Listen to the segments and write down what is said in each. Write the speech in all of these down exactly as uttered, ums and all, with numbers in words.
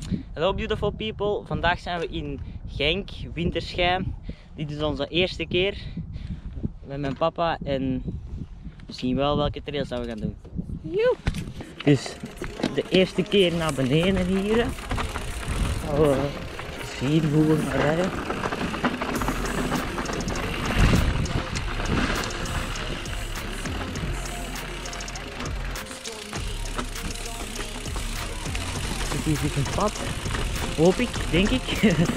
Hello beautiful people, vandaag zijn we in Genk, winterschijn. Dit is onze eerste keer met mijn papa en we zien wel welke trails dat we gaan doen. Joe. Dus de eerste keer naar beneden hier. Gaan we zien hoe we gaan rijden. Hier zit een pad, hoop ik, denk ik.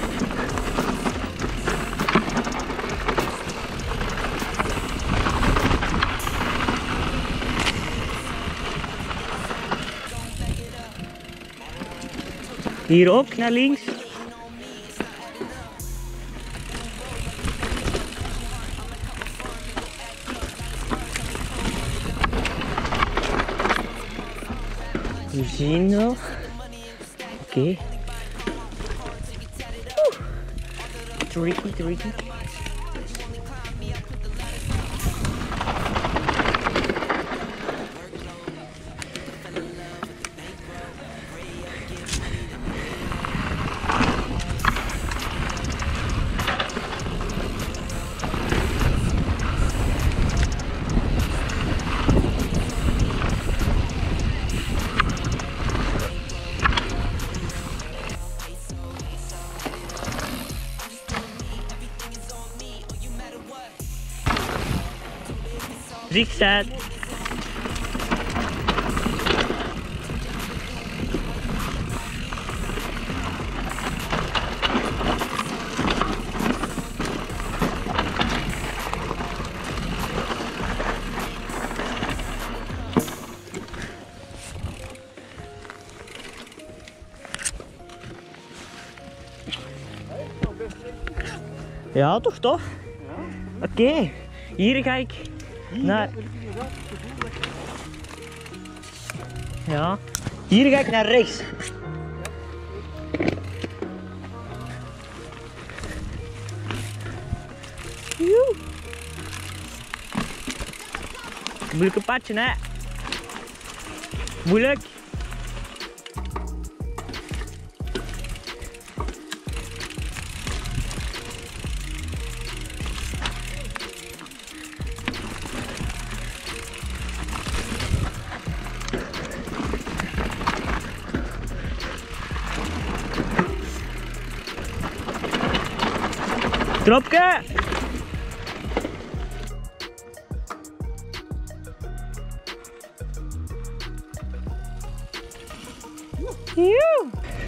Hier ook naar links. We zien wel. Oké. Okay. Tricky, tricky. Zigzag. Ja, toch toch? Ja. Oké, okay. Hier ga ik naar... Ja, hier ga ik naar rechts. Joe. Moeilijke padje, hè? Moeilijk. Tropke! Joe!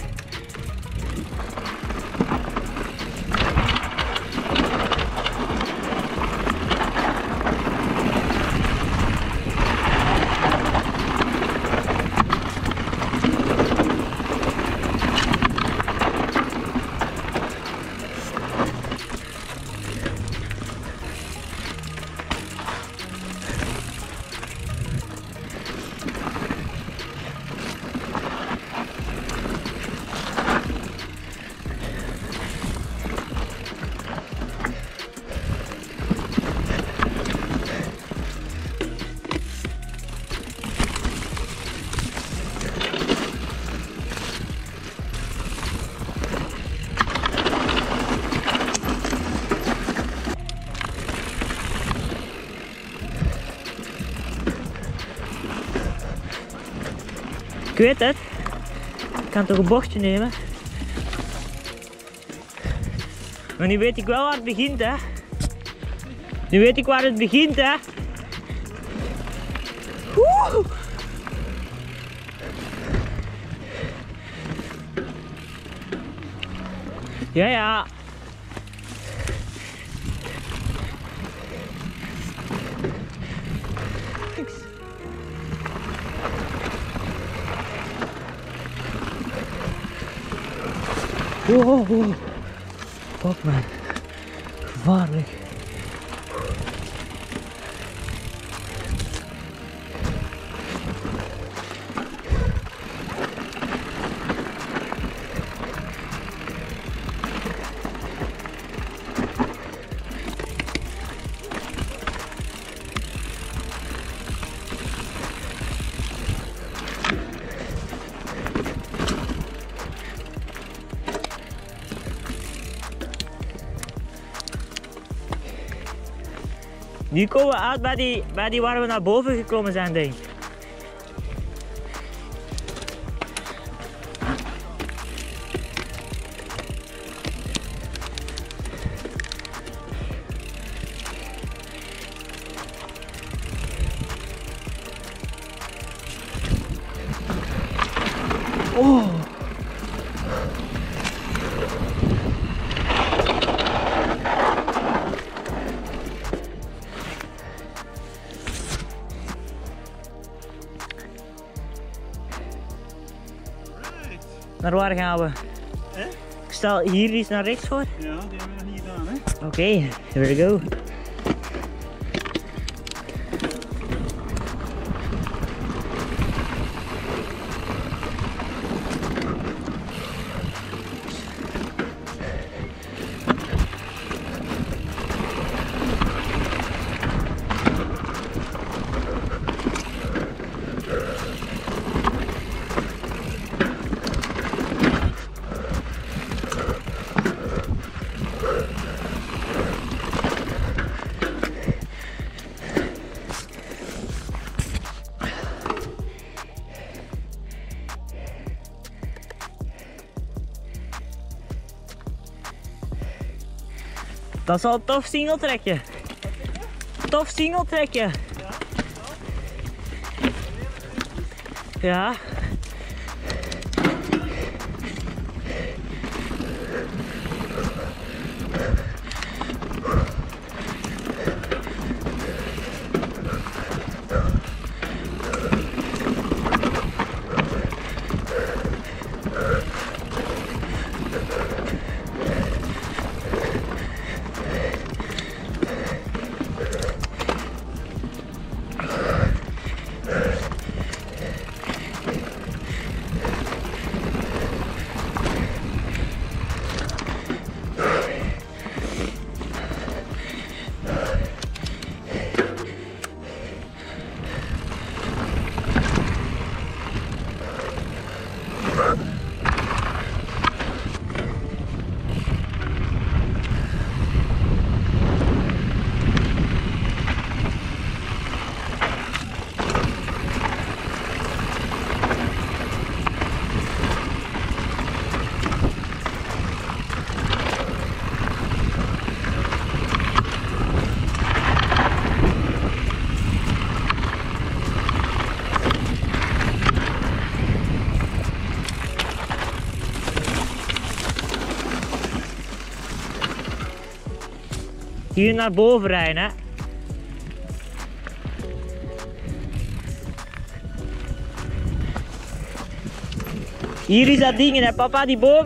Ik weet het. Ik kan toch een bochtje nemen. Maar nu weet ik wel waar het begint, hè. Nu weet ik waar het begint, hè. Woe! Ja, ja. Wow, wow. Fuck man. Gevaarlijk. Nu komen we uit bij die, bij die waar we naar boven gekomen zijn, denk ik. Oh. Naar waar gaan we? Eh? Ik stel hier iets naar rechts voor. Ja, die hebben we nog niet gedaan, hè? Oké, okay, here we go. Dat is al een tof singeltrekje. Tof singeltrekje. Ja. Hier naar boven rijden, hè. Hier is dat ding, hè papa, die boom.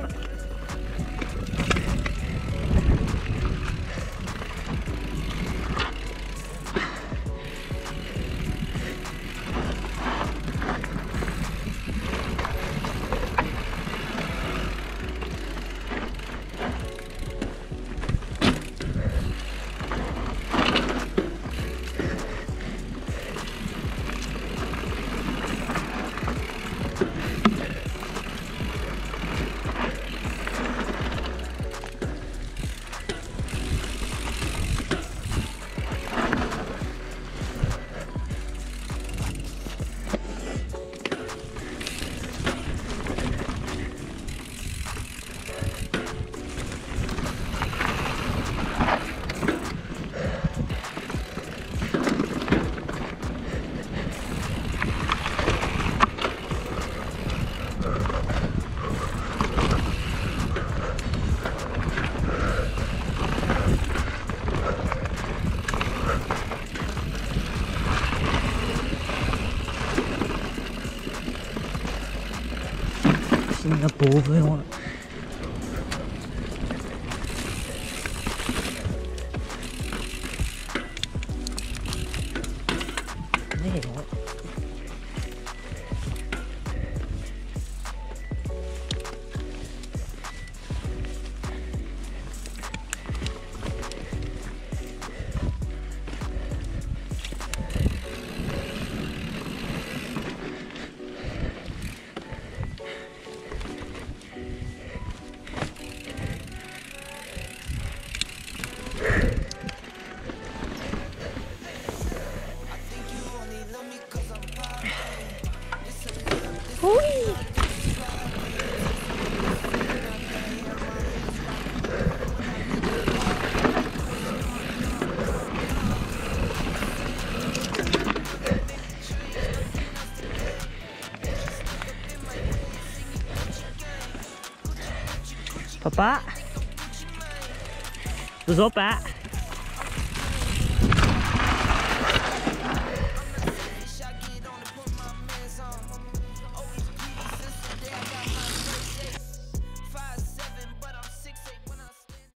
Naar boven, jongen. Nee, jongen. Hoi. Papa, dus op hè.